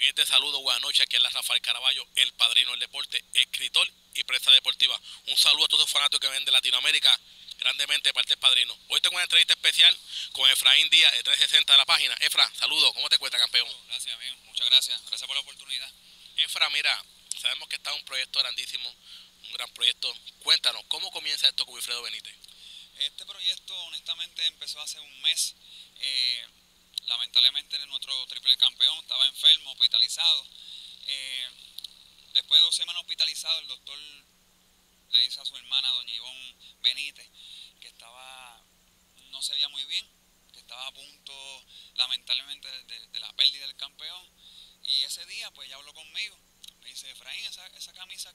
Te saludo, buenas noches, aquí es la Rafael Caraballo, el padrino del deporte, escritor y prensa deportiva. Un saludo a todos los fanáticos que ven de Latinoamérica, grandemente de parte del padrino. Hoy tengo una entrevista especial con Efraín Díaz, de 360 de la página. Efra, saludos, ¿cómo te cuesta, campeón? Gracias, amigo. Muchas gracias. Gracias por la oportunidad. Efra, mira, sabemos que está un proyecto grandísimo, un gran proyecto. Cuéntanos, ¿cómo comienza esto con Wilfredo Benítez? Este proyecto, honestamente, empezó hace un mes. Eh, Lamentablemente, nuestro triple campeón estaba enfermo, hospitalizado. Eh, Después de 2 semanas hospitalizado, el doctor le dice a su hermana, doña Ivonne Benítez, que no se veía muy bien, que estaba a punto, lamentablemente, de la pérdida del campeón. Y ese día, pues, ella habló conmigo. Me dice, Efraín, esa camisa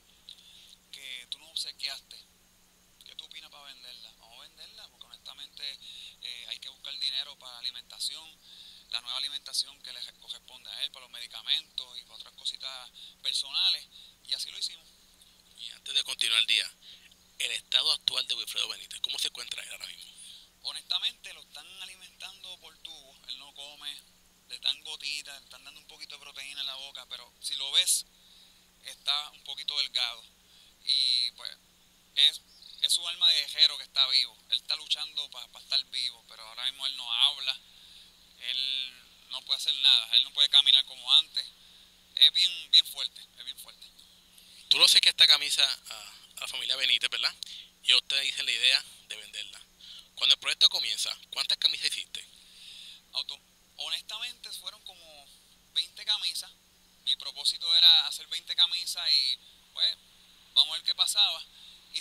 que tú nos obsequiaste, ¿qué tú opinas para venderla? Vamos a venderla porque honestamente hay que buscar dinero para alimentación, la nueva alimentación que le corresponde a él, para los medicamentos y para otras cositas personales, y así lo hicimos. Y antes de continuar el día, el estado actual de Wilfredo Benítez, ¿cómo se encuentra él ahora mismo? Honestamente lo están alimentando por tubo, él no come, le dan gotitas, le están dando un poquito de proteína en la boca, pero si lo ves, está un poquito delgado. Y pues es, es su alma de guerrero que está vivo. Él está luchando para estar vivo, pero ahora mismo él no habla, él no puede hacer nada, él no puede caminar como antes. Es bien fuerte, es bien fuerte. Tú lo sé que esta camisa a la familia Benítez, ¿verdad? Y ustedes dicen la idea de venderla. Cuando el proyecto comienza, ¿cuántas camisas hiciste? Auto, Honestamente fueron como 20 camisas. Mi propósito era hacer 20 camisas y pues vamos a ver qué pasaba. Y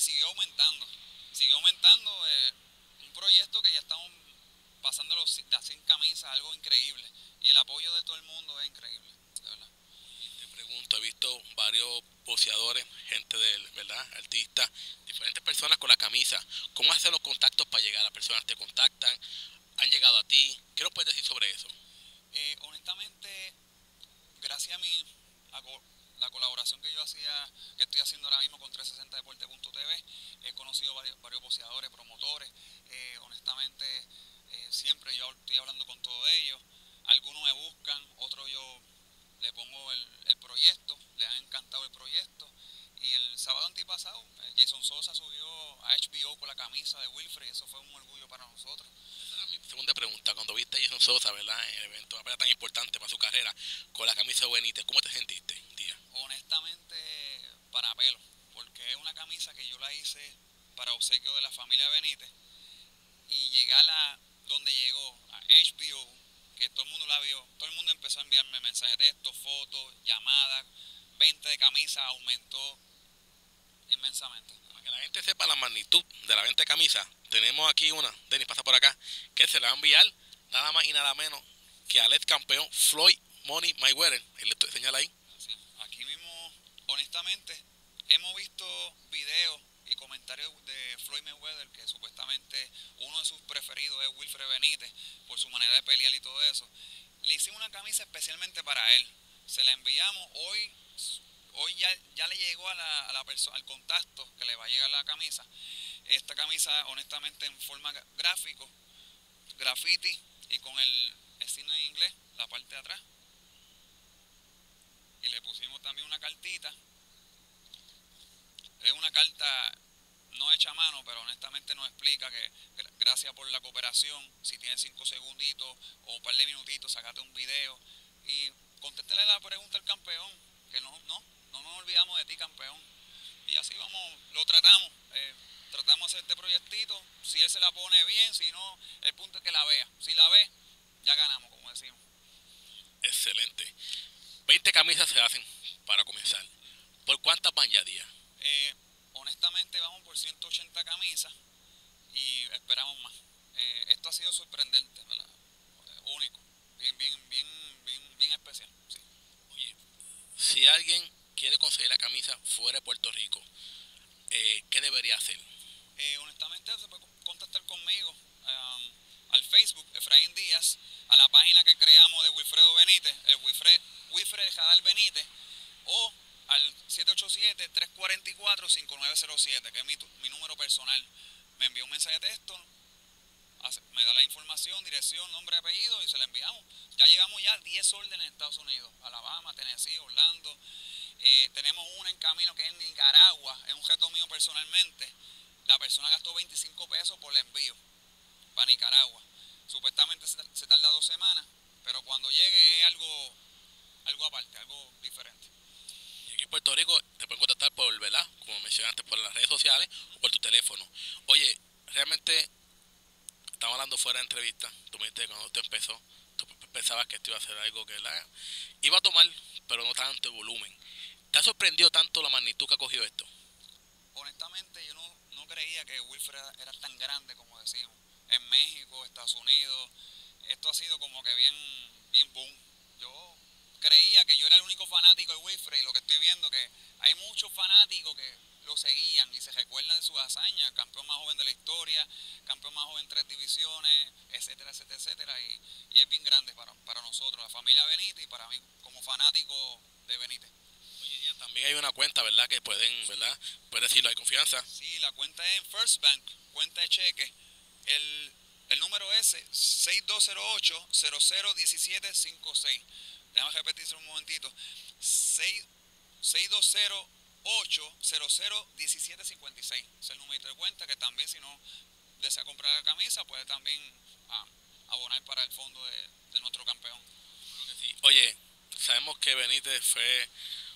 siguió aumentando un proyecto que ya estamos pasando las 100 camisas, algo increíble. Y el apoyo de todo el mundo es increíble, de verdad. Te pregunto, he visto varios boxeadores, gente del, ¿verdad? Artistas, diferentes personas con la camisa. ¿Cómo hacen los contactos para llegar? ¿Las personas te contactan? ¿Han llegado a ti? ¿Qué nos puedes decir sobre eso? Honestamente, gracias a la colaboración que estoy haciendo ahora mismo con 360deporte.tv, he conocido varios boxeadores, promotores. Honestamente, siempre yo estoy hablando con todos ellos. Algunos me buscan, otros yo le pongo el proyecto, les ha encantado el proyecto. Y el sábado antipasado, Jason Sosa subió a HBO con la camisa de Wilfred, y eso fue un orgullo para nosotros. Mi segunda pregunta, cuando viste a Jason Sosa, ¿verdad? En el evento, una pelea tan importante para su carrera, con la camisa de Benítez, ¿cómo te sentiste, tía? Honestamente, para pelo, porque es una camisa que yo la hice para obsequio de la familia Benítez, y llegar a donde llegó, a HBO, que todo el mundo la vio, todo el mundo empezó a enviarme mensajes de texto, fotos, llamadas, venta de camisas aumentó inmensamente. Para que la gente sepa la magnitud de la venta de camisas, tenemos aquí una, Denis pasa por acá, que se la va a enviar nada más y nada menos que al ex campeón Floyd Money Mayweather. Él le señala ahí. Así, aquí mismo, honestamente, hemos visto videos y comentarios de Floyd Mayweather, que supuestamente uno de sus preferidos es Wilfred Benítez, por su manera de pelear y todo eso. Le hicimos una camisa especialmente para él. Se la enviamos hoy ya le llegó al contacto que le va a llegar la camisa. Esta camisa, honestamente, en forma gráfico, graffiti y con el signo en inglés, la parte de atrás. Y le pusimos también una cartita. Es una carta no hecha a mano, pero honestamente nos explica que gracias por la cooperación. Si tienes 5 segunditos o un par de minutitos, sacate un video y contéstale la pregunta al campeón, que no nos olvidamos de ti, campeón. Y así vamos, lo tratamos. Tratamos de hacer este proyectito. Si él se la pone bien, si no, el punto es que la vea. Si la ve, ya ganamos, como decimos. Excelente. 20 camisas se hacen para comenzar. ¿Por cuántas van ya, día? Eh, Honestamente vamos por 180 camisas y esperamos más. Esto ha sido sorprendente, ¿verdad? Único, bien especial. Sí. Oye, si alguien quiere conseguir la camisa fuera de Puerto Rico, ¿qué debería hacer? Honestamente se puede contactar conmigo al Facebook, Efraín Díaz, a la página que creamos de Wilfredo Benítez, el Wilfred Jadal Benítez, o al 787-344-5907, que es mi número personal. Me envió un mensaje de texto, me da la información, dirección, nombre, apellido y se la enviamos. Ya llevamos ya 10 órdenes en Estados Unidos, Alabama, Tennessee, Orlando. Tenemos una en camino que es en Nicaragua, es un reto mío personalmente. La persona gastó 25 pesos por el envío para Nicaragua. Supuestamente se tarda 2 semanas, pero cuando llegue es algo aparte, algo diferente. Y aquí en Puerto Rico te pueden contactar por, ¿verdad? Como mencionaste, por las redes sociales o por tu teléfono. Oye, realmente estamos hablando fuera de entrevista. Tú me dijiste que cuando esto empezó, tú pensabas que esto iba a ser algo que iba a tomar, pero no tanto el volumen. ¿Te ha sorprendido tanto la magnitud que ha cogido esto? Honestamente, yo no creía que Wilfred era tan grande como decimos. En México, Estados Unidos, esto ha sido como que bien boom. Yo creía que yo era el único fanático de Wilfred y lo que estoy viendo que hay muchos fanáticos que lo seguían y se recuerdan de sus hazañas, campeón más joven de la historia, campeón más joven en 3 divisiones, etcétera, etcétera, etcétera, y es bien grande para nosotros, la familia Benítez y para mí como fanático de Benítez. Oye, también hay una cuenta, ¿verdad? Que pueden, ¿verdad? Puedes decirlo, hay confianza. Sí, la cuenta es en First Bank, cuenta de cheque. El número es 6208-001756. Déjame repetirse un momentito. 6208-001756. Es el número de cuenta que también si no desea comprar la camisa puede también abonar para el fondo de nuestro campeón. Sí. Oye, sabemos que Benítez fue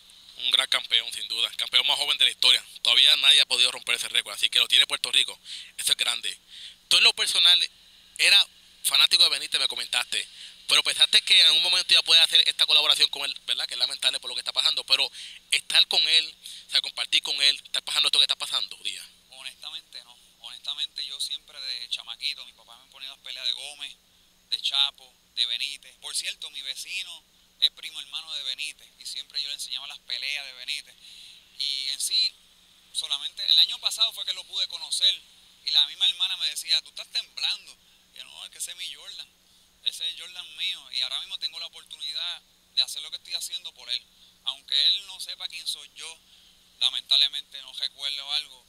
un gran campeón, sin duda. Campeón más joven de la historia. Todavía nadie ha podido romper ese récord, así que lo tiene Puerto Rico. Eso es grande. Tú en lo personal era fanático de Benítez, me comentaste, pero pensaste que en un momento ya puedes hacer esta colaboración con él, ¿verdad? Que es lamentable por lo que está pasando, pero estar con él, o sea, compartir con él, estar pasando esto que está pasando, Díaz. Honestamente no. Honestamente yo siempre de chamaquito, mi papá me ponía las peleas de Gómez, de Chapo, de Benítez. Por cierto, mi vecino es primo hermano de Benítez y siempre yo le enseñaba las peleas de Benítez. Y en sí, solamente el año pasado fue que lo pude conocer y la misma hermana me decía, tú estás temblando. Y yo, no, es que ese es mi Jordan, ese es el Jordan mío y ahora mismo tengo la oportunidad de hacer lo que estoy haciendo por él. Aunque él no sepa quién soy yo, lamentablemente no recuerdo algo,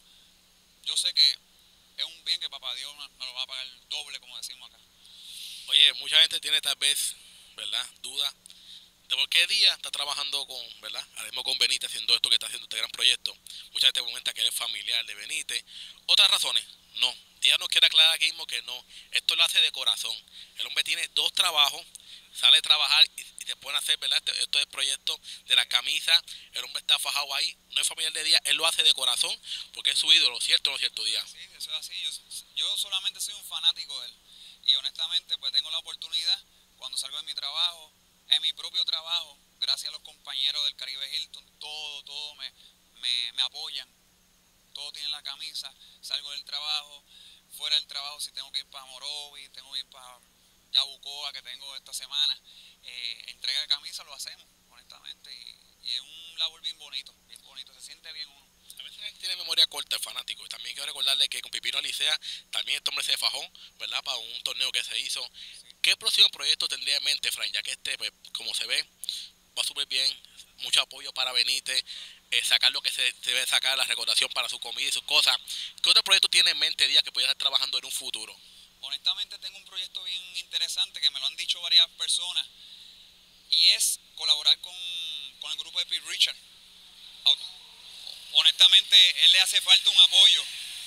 yo sé que es un bien que papá Dios me lo va a pagar doble, como decimos acá. Oye, mucha gente tiene tal vez, ¿verdad? Duda de por qué Díaz está trabajando con, ¿verdad? Ahora mismo con Benítez haciendo esto que está haciendo este gran proyecto. Mucha gente comenta que él es familiar de Benítez. Otras razones, no. Díaz nos quiere aclarar aquí mismo que no. Esto lo hace de corazón. El hombre tiene 2 trabajos, sale a trabajar y se pueden hacer, ¿verdad? Esto es el proyecto de la camisa. El hombre está fajado ahí, no es familiar de Díaz, él lo hace de corazón porque es su ídolo, ¿cierto o no es cierto, Díaz? Sí, eso es así. Yo solamente soy un fanático de él. Y honestamente, pues tengo la oportunidad, cuando salgo de mi trabajo, en mi propio trabajo, gracias a los compañeros del Caribe Hilton, todo me apoyan. Todos tienen la camisa, salgo del trabajo, fuera del trabajo, si tengo que ir para Morovi, tengo que ir para Yabucoa, que tengo esta semana, entrega de camisa lo hacemos, honestamente, y es un labor bien bonito, se siente bien uno. A veces tiene memoria corta el fanático. También quiero recordarle que con Pipino Alicea también este hombre se fajó, ¿verdad? Para un torneo que se hizo. ¿Qué próximo proyecto tendría en mente, Fran? Ya que este, pues, como se ve, va súper bien. Mucho apoyo para Benítez. Sacar lo que se debe sacar, la recaudación para su comida y sus cosas. ¿Qué otro proyecto tiene en mente, Díaz, que pueda estar trabajando en un futuro? Honestamente tengo un proyecto bien interesante que me lo han dicho varias personas y es colaborar con el grupo de Pete Richard. Honestamente, él le hace falta un apoyo,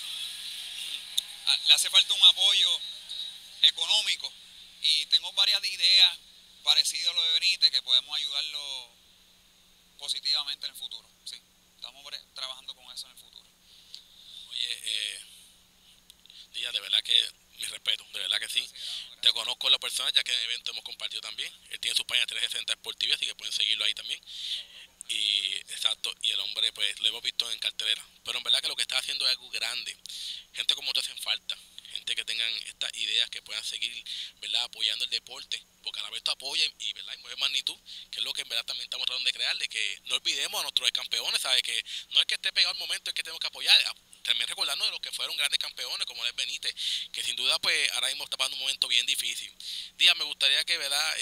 le hace falta un apoyo económico y tengo varias ideas parecidas a lo de Benítez que podemos ayudarlo positivamente en el futuro. Sí, estamos trabajando con eso en el futuro. Oye, Díaz, de verdad que mi respeto, de verdad que sí. Gracias. Te conozco a la persona, ya que en el evento hemos compartido también. Él tiene su página 360 Sportiva, así que pueden seguirlo ahí también. Y exacto, y el hombre pues lo hemos visto en cartelera, pero en verdad que lo que está haciendo es algo grande. Gente como tú hacen falta, gente que tengan estas ideas, que puedan seguir, ¿verdad?, apoyando el deporte, porque a la vez tú apoyas y, ¿verdad?, y mueves magnitud, que es lo que en verdad también estamos tratando de crear, de que no olvidemos a nuestros campeones, ¿sabes? Que no es que esté pegado el momento, es que tenemos que apoyar, también recordarnos de los que fueron grandes campeones, como es Benítez, que sin duda pues ahora mismo está pasando un momento bien difícil. Díaz, me gustaría que, ¿verdad?,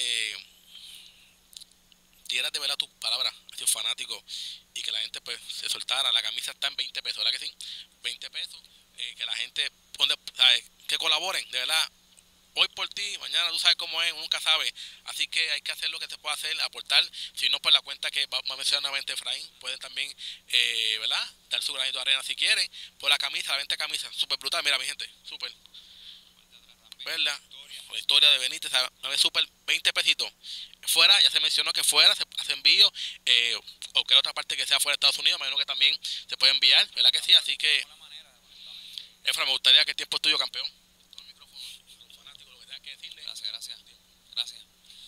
dieras de verdad tus palabras a tus fanáticos y que la gente pues se soltara. La camisa está en 20 pesos, ¿verdad que sí? 20 pesos, que la gente, ¿sabes?, que colaboren, de verdad. hoy por ti, mañana tú sabes cómo es, uno nunca sabe. Así que hay que hacer lo que se pueda hacer, aportar. Si no, por la cuenta que va a mencionar nuevamente Efraín, pueden también, ¿verdad? Dar su granito de arena si quieren. Por la camisa, la venta de camisa, súper brutal. Mira, mi gente, súper. ¿Verdad? La historia de Benítez, una vez súper, 20 pesitos. Fuera, ya se mencionó que fuera se hace envío, o cualquier otra parte que sea fuera de Estados Unidos, imagino que también se puede enviar, ¿verdad que sí? Así que, Efra, me gustaría que el tiempo es tuyo, campeón. Todo el micrófono, los fanáticos, lo que tengas que decirle. Gracias.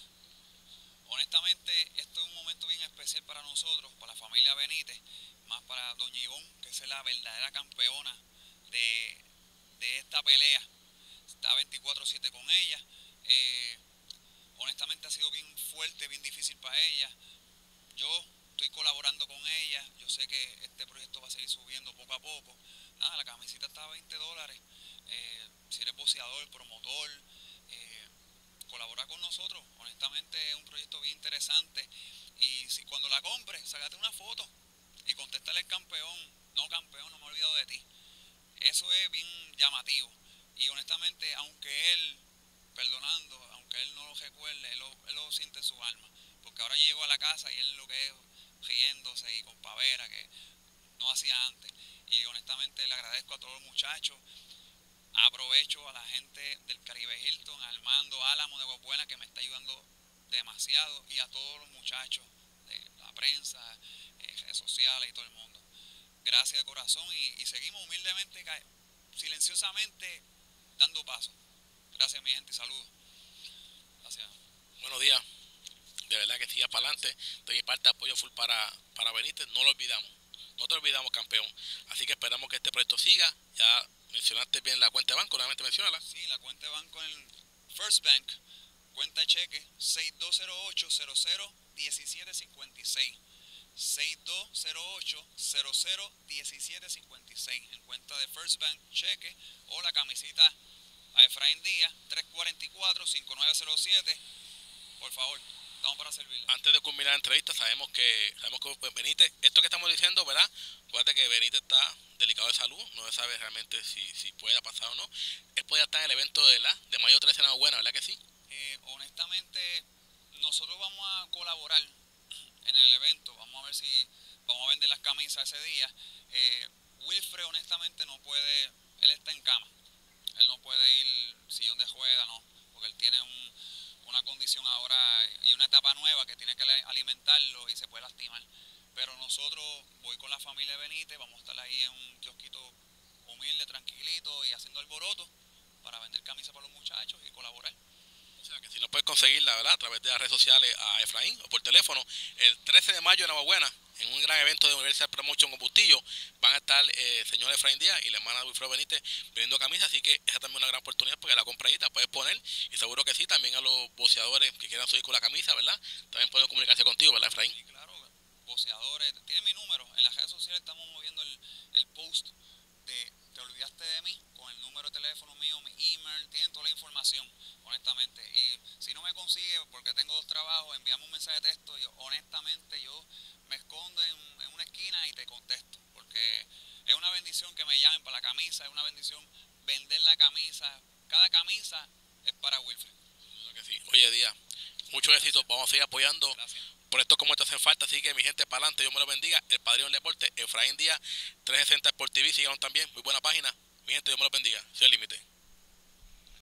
Honestamente, esto es un momento bien especial para nosotros, para la familia Benítez, más para Doña Ivonne, que es la verdadera campeona de, de esta pelea. Está 24/7 con ella. Eh, Honestamente ha sido bien fuerte, bien difícil para ella. Yo estoy colaborando con ella. Yo sé que este proyecto va a seguir subiendo poco a poco. Nada, la camisita está a $20. Si eres boxeador, promotor, eh, colabora con nosotros. Honestamente es un proyecto bien interesante. Y si cuando la compres, sácate una foto y contéstale al campeón. No, campeón, no me he olvidado de ti. Eso es bien llamativo. Y honestamente, aunque él, perdonando, aunque él no lo recuerde, él lo siente en su alma. Porque ahora llegó a la casa y él lo que es riéndose y con pavera, que no hacía antes. Y honestamente le agradezco a todos los muchachos. Aprovecho a la gente del Caribe Hilton, a Armando Álamo de Guapuena, que me está ayudando demasiado, y a todos los muchachos de la prensa, redes sociales y todo el mundo. Gracias de corazón y seguimos humildemente, silenciosamente, dando paso. Gracias, mi gente, y saludos. Gracias. Buenos días. De verdad que siga para adelante. De mi parte, apoyo full para Benítez. No lo olvidamos. No te olvidamos, campeón. Así que esperamos que este proyecto siga. Ya mencionaste bien la cuenta de banco. Nuevamente menciónala. Sí, la cuenta de banco en el First Bank. Cuenta de cheque 6208-001756. 6208-001756 en cuenta de First Bank, cheque o la camisita a Efraín Díaz 344-5907. Por favor, estamos para servirle. Antes de culminar la entrevista, sabemos que Benítez, esto que estamos diciendo, ¿verdad? Acuérdate que Benítez está delicado de salud, no se sabe realmente si puede pasar o no. Él podía estar en el evento de mayo 13 en Aguabuena, ¿verdad que sí? Honestamente, nosotros vamos a colaborar en el evento. Vamos a ver si vamos a vender las camisas ese día. Wilfred honestamente no puede, él está en cama. Él no puede ir sillón de rueda, no, porque él tiene una condición ahora y una etapa nueva que tiene que alimentarlo y se puede lastimar. Pero nosotros, voy con la familia Benítez, vamos a estar ahí en un kiosquito humilde, tranquilito y haciendo alboroto para vender camisas para los muchachos y colaborar. O sea, que si no puedes conseguirla, ¿verdad? A través de las redes sociales a Efraín o por teléfono, el 13 de mayo en Aguabuena, en un gran evento de Universal Promotion con Bustillo, van a estar el señor Efraín Díaz y la hermana Wilfredo Benítez vendiendo camisas, así que esa también es una gran oportunidad porque la compra ahí la puedes poner y seguro que sí, también a los boxeadores que quieran subir con la camisa, ¿verdad? También pueden comunicarse contigo, ¿verdad, Efraín? Sí, claro, boxeadores, tiene mi número, en las redes sociales estamos moviendo el post de Te olvidaste de mí, con el número de teléfono mío, mi email, tienen toda la información, honestamente. Y si no me consigue, porque tengo dos trabajos, envíame un mensaje de texto y honestamente yo me escondo en una esquina y te contesto, porque es una bendición que me llamen para la camisa, es una bendición vender la camisa, cada camisa es para Wilfred. Que sí. Oye, Díaz, mucho éxito, vamos a seguir apoyando. Gracias. Por esto como te hacen falta, así que mi gente para adelante, Dios me lo bendiga. El Padrino del Deporte, Efraín Díaz, 360 Sport TV, síganos también, muy buena página. Mi gente, Dios me lo bendiga, sea el límite.